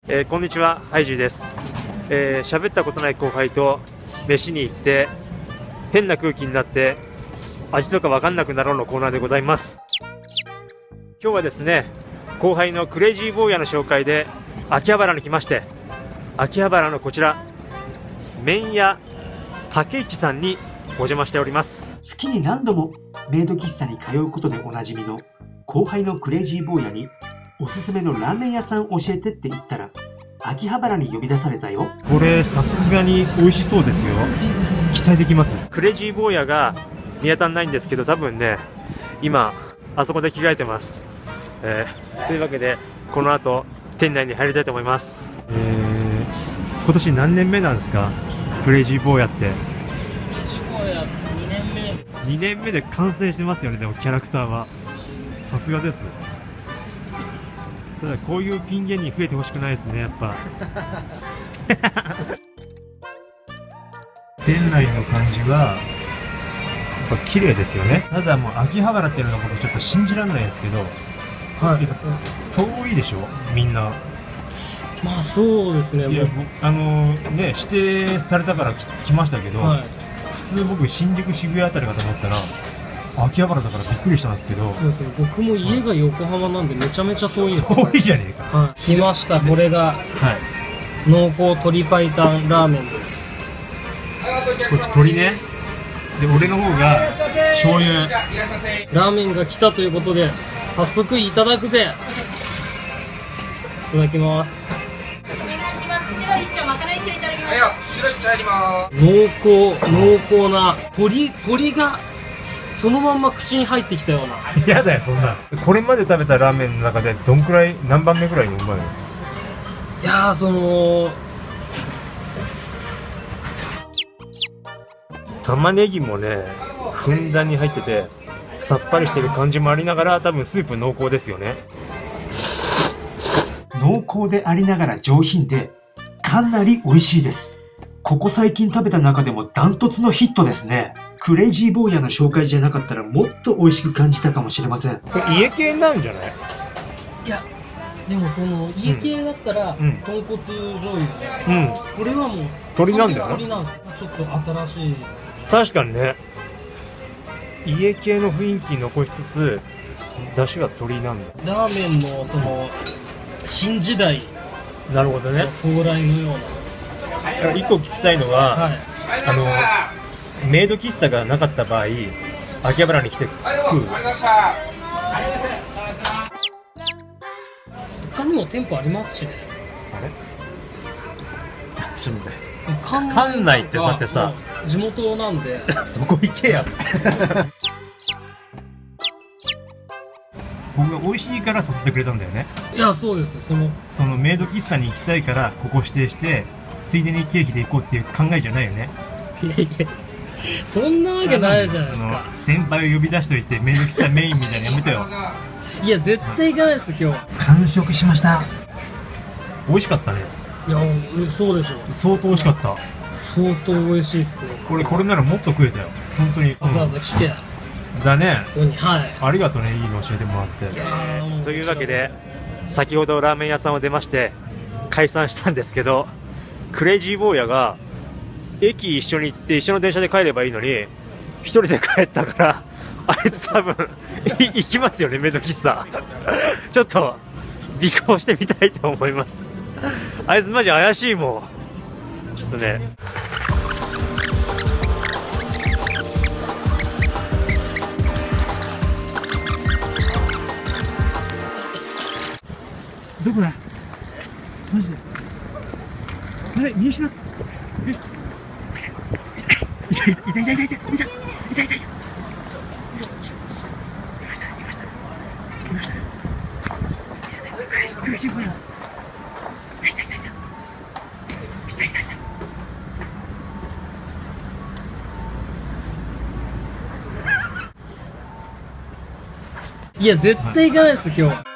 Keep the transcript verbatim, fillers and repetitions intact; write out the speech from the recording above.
えー、こんにちは、ハイジーです。えー、喋ったことない後輩と飯に行って変な空気になって味とか分かんなくなろうのコーナーでございます。今日はですね、後輩のクレイジー坊やの紹介で秋葉原に来まして、秋葉原のこちら麺屋竹市さんにお邪魔しております。 月に何度もメイド喫茶に通うことでおなじみの後輩のクレイジー坊やにおすすめのラーメン屋さん教えてって言ったら秋葉原に呼び出されたよ。 これさすがに美味しそうですよ。期待できます。クレイジー坊やが見当たんないんですけど、多分ね今あそこで着替えてます。えー、というわけでこの後店内に入りたいと思います。えー、今年何年目なんですか、クレイジー坊やって。 にねんめ。 にねんめで完成してますよね。でもキャラクターはさすがです。ただこういうピン芸人増えてほしくないですね、やっぱ店内の感じはやっぱ綺麗ですよね。ただもう秋葉原っていうのが僕ちょっと信じられないんですけど、はい、やっぱ遠いでしょみんな。 まあそうですね。 いやあのね指定されたから来来ましたけど、はい、普通僕新宿渋谷あたりかと思ったら秋葉原だからびっくりしたんですけど。 そうですね、僕も家が横浜なんでめちゃめちゃ遠いんですよ。 遠いじゃねえか。 はい、来ました。これが、はい、濃厚鶏白湯ラーメンです。 こっち鶏ね。で俺の方が醤油。 ラーメンが来たということで早速いただくぜ。いただきます。 お願いします。白い一丁、まかない一丁いただきましょう。 白い一丁入ります。濃厚濃厚な鶏鶏がそのまんま口に入ってきたような。 やだよそんな。これまで食べたラーメンの中でどんくらい何番目くらいにうまいの？ いやー、その玉ねぎもねふんだんに入っててさっぱりしてる感じもありながら、多分スープ濃厚ですよね。 濃厚でありながら上品でかなり美味しいです。ここ最近食べた中でもダントツのヒットですね。クレイジー坊やの紹介じゃなかったらもっと美味しく感じたかもしれません。 これ家系なんじゃない？ いやでもその家系だったら、うん、豚骨醤油じゃないですか、うん、これはもう鶏なんだよな。 鶏なんです。ちょっと新しい。 確かにね、家系の雰囲気残しつつ出汁が鶏なんだ。 ラーメンのその新時代なるほどね、 到来のような。 一個聞きたいのは、はい、あのメイド喫茶がなかった場合秋葉原に来て食う？ 他にも店舗ありますしね。 あれすみません、 館内ってだってさ地元なんでそこ行けや僕が美味しいから誘ってくれたんだよね。 いやそうです。そのそのメイド喫茶に行きたいからここ指定してついでに経費で行こうっていう考えじゃないよね。 いやいやそんなわけないじゃないですか。 先輩を呼び出しといてメイド喫茶メインみたいなのやめてよ。 いや絶対行かないです今日。 完食しました。美味しかったね。 いやそうでしょ。 相当美味しかった。 相当美味しいっすね。 これこれならもっと食えたよ本当に。 わざわざ来て、 うん、だね。 ここに、はい、 ありがとうね、いいの教えてもらって。というわけで先ほどラーメン屋さんを出まして解散したんですけど、クレイジー坊やが駅一緒に行って一緒の電車で帰ればいいのに一人で帰ったから、あいつ多分行きますよねメイド喫茶ちょっと尾行してみたいと思いますあいつマジ怪しいもん。ちょっとねどこだマジであれ見失った。いたいたいたいたいたいたいたいたいたいた。 いや絶対行かないです今日。